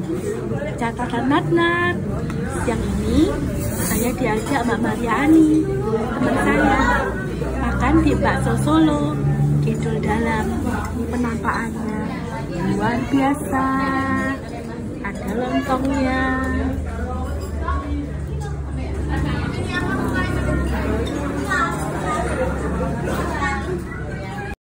Catatan Nat. Siang ini saya diajak Mbak Mariani, teman saya, makan di bakso Solo, Kidul Dalam. Penampakannya luar biasa. Ada lontongnya,